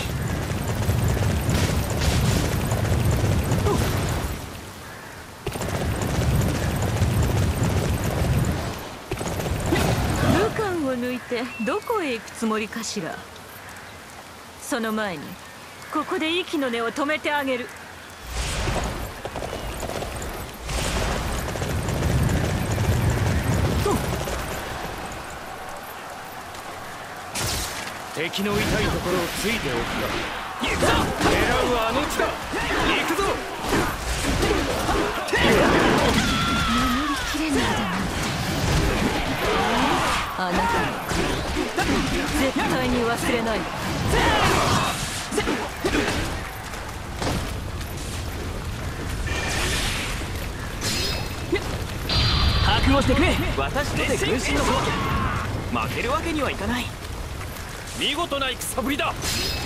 S11: てどこへ行くつもりかしら。その前にここで息の根を止めてあげる。
S9: 敵の痛いところをついておくか。行くぞ。狙うはあの地だ。行くぞ。
S11: 守りきれないだなんて。あなたの顔絶対に忘れないわ。
S9: 覚悟してくれ。私とて軍神の方負けるわけにはいかない。
S2: 見事な戦ぶりだ。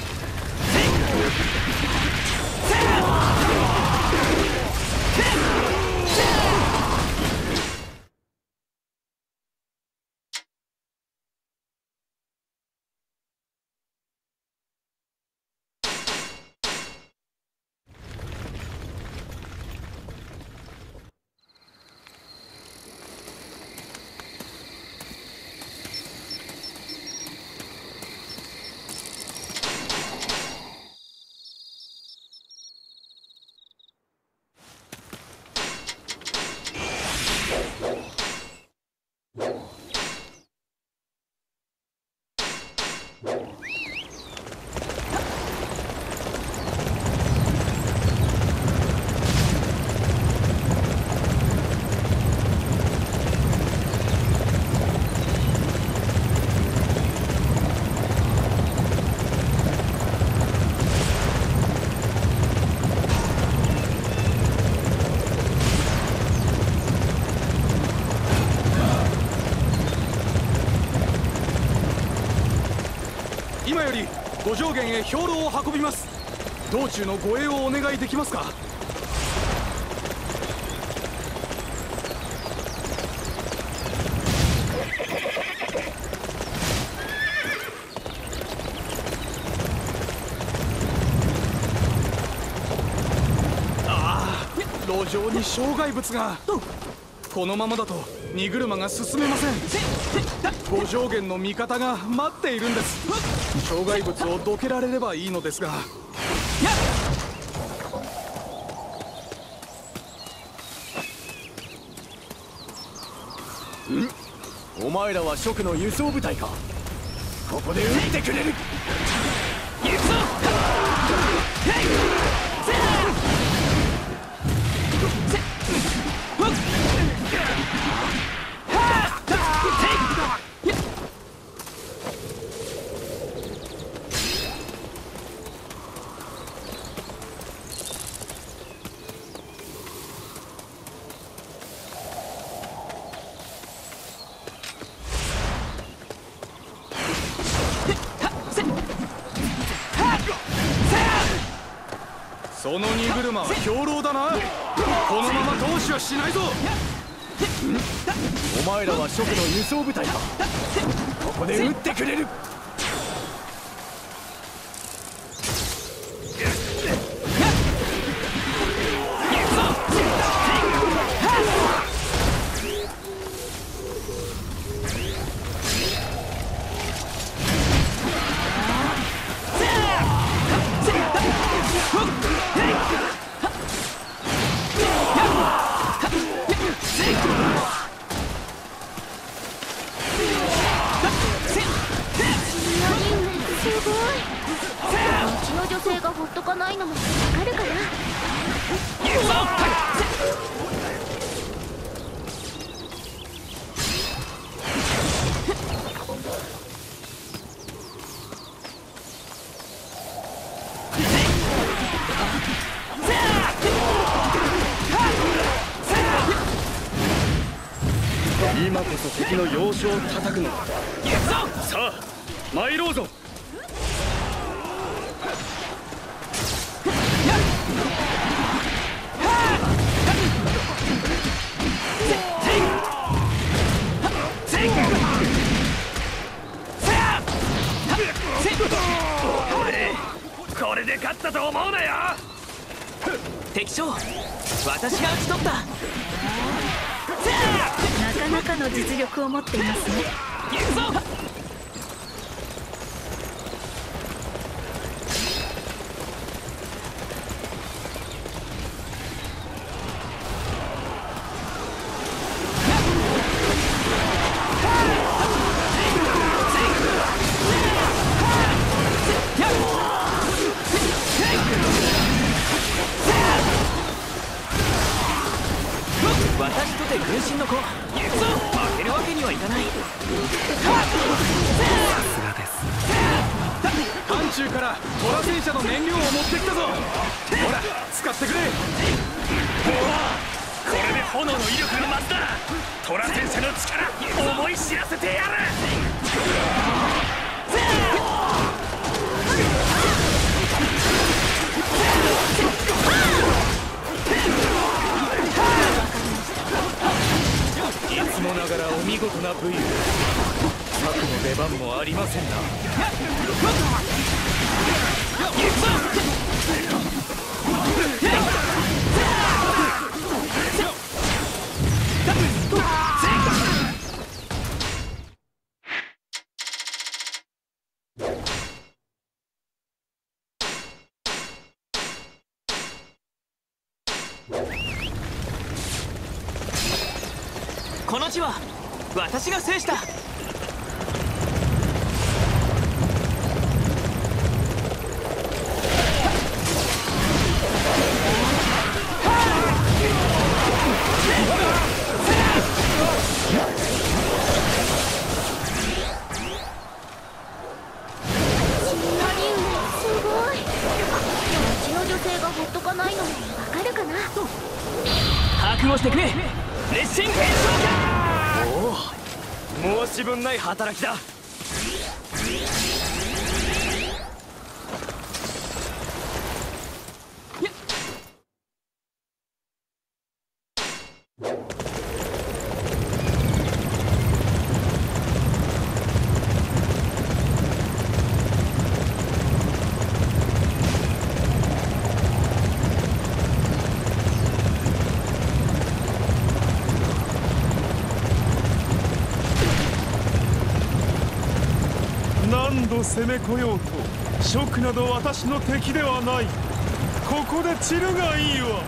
S5: 今より五条原へ兵糧を運びます。道中の護衛をお願いできますか。ああ、路上に障害物が。このままだと荷車が進めません。五条原の味方が待っているんです。障害物をどけられればいいのですが。
S9: お前らは蜀の輸送部隊か。ここで撃ってくれる。行くぞ。
S5: その荷車は兵糧だな。このまま投資はしないぞ。
S9: お前らは蜀の輸送部隊か。ここで撃ってくれる。
S7: 女性がほっとかないのもわかるかな。
S9: 今こそ敵の要所を叩くのだ。さあ参ろうぞ。
S4: これで勝ったと思うなよ。
S9: 敵将、私が打ち取った。
S3: なかなかの実力を持っていますね。
S9: 行くぞ。 私とて軍神の子、行くぞ。負けるわけにはいかない。
S2: さすがです。
S5: 範疇からトラ戦車の燃料を持ってきたぞ。ほら使ってくれ。
S4: これで炎の威力が増すだ。トラ戦車の力思い知らせてやる。
S9: いつもながらお見事な武勇。策の出番もありませんな。
S6: この地は私が制した。
S7: ほっとかないのもわかるかな。
S9: 覚悟してくれ。烈心検証おお、申し分ない働きだ。
S10: 何度攻め来ようと蜀など私の敵ではない。ここで散るがいいわ。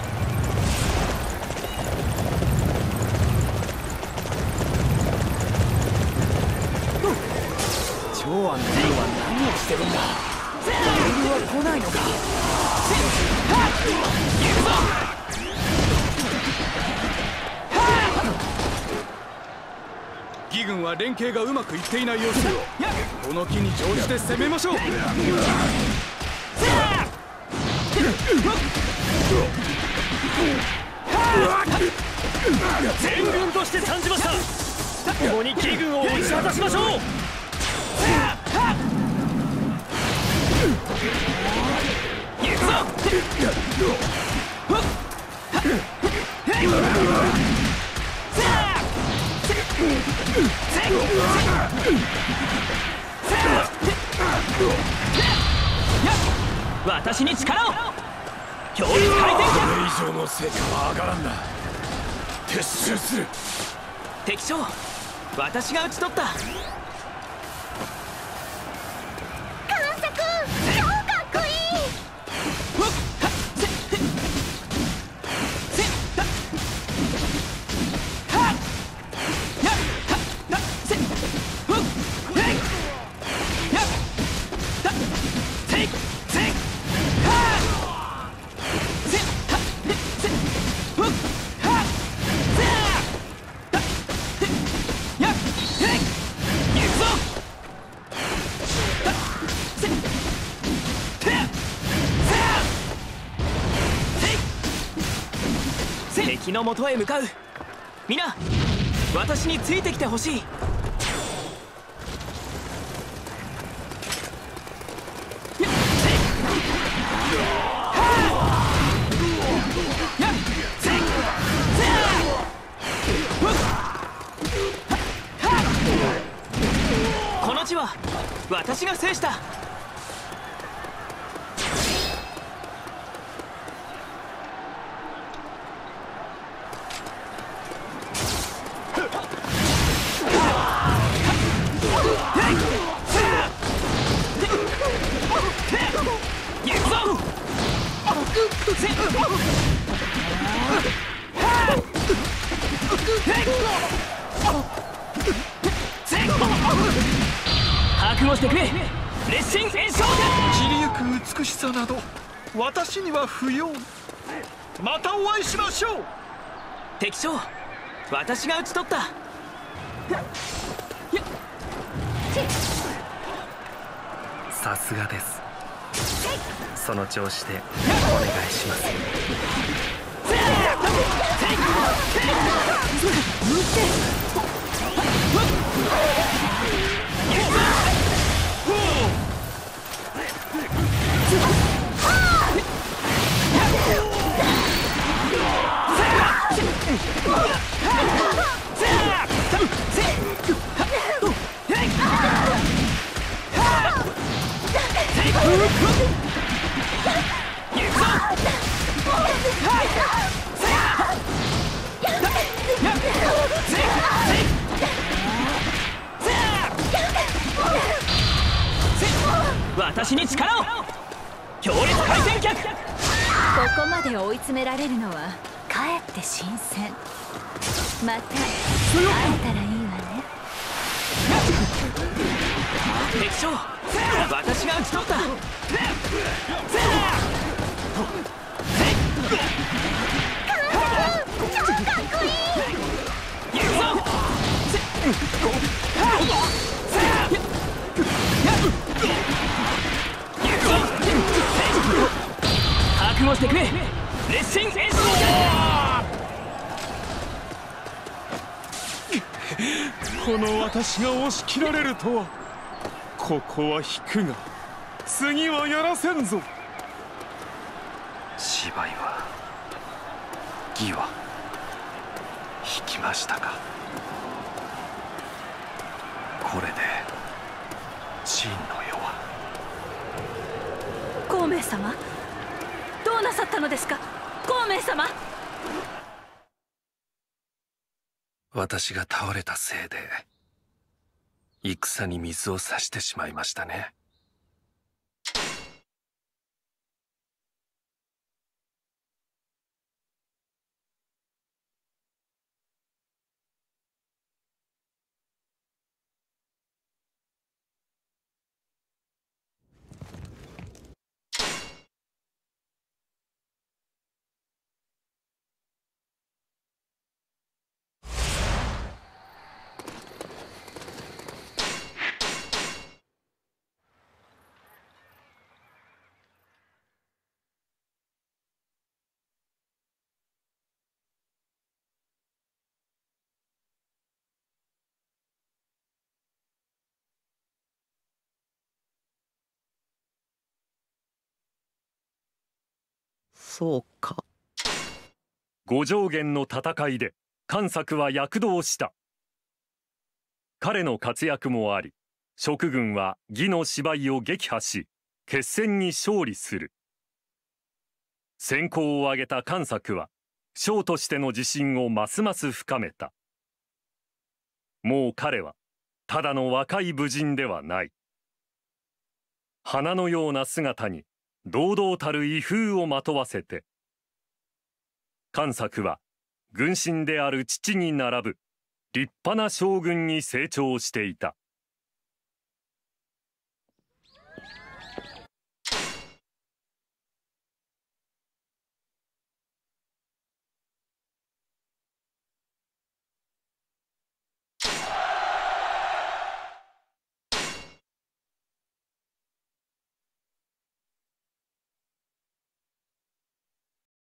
S9: 長安の軍は何をしてるんだ。援軍は来ないのか。
S5: 義軍は連携がうまくいっていない様子。この機に乗じて攻めましょう。
S4: 全軍として参じました。共に義軍を打ち果たしましょう。行くぞ。
S6: 私に力を。強烈回転脚。
S5: これ以上の成果は上がらんな。撤収する。
S6: 敵将、私が討ち取った。
S7: 観察超かっこいい。
S6: 敵の元へ向かう。皆、私についてきてほしい。この地は私が制した。覚悟してくれ。烈心炎症。
S10: 散りゆく美しさなど私には不要。またお会いしましょう。
S6: 敵将、
S9: 私が討ち取った。
S2: さすがです。その調子でお願いします。
S9: 私に力を。強烈回転脚。
S11: ここまで追い詰められるのはかえって新鮮。また会えたらいいわね。
S9: 敵将、私が討ち取った。
S7: 超かっこいい。
S9: 覚悟してくれ。烈心演奏
S10: この私が押し切られるとは。ここは引くが次はやらせんぞ。
S2: 芝居は義は引きましたか。これで秦の世は。
S3: 孔明様、どうなさったのですか孔明様。
S2: 私が倒れたせいで戦に水を差してしまいましたね。
S9: そうか。
S10: 五条原の戦いで関作は躍動した。彼の活躍もあり、蜀軍は義の芝居を撃破し決戦に勝利する。戦功を挙げた関作は将としての自信をますます深めた。もう彼はただの若い武人ではない。花のような姿に堂々たる威風をまとわせて、関作は軍神である父に並ぶ立派な将軍に成長していた。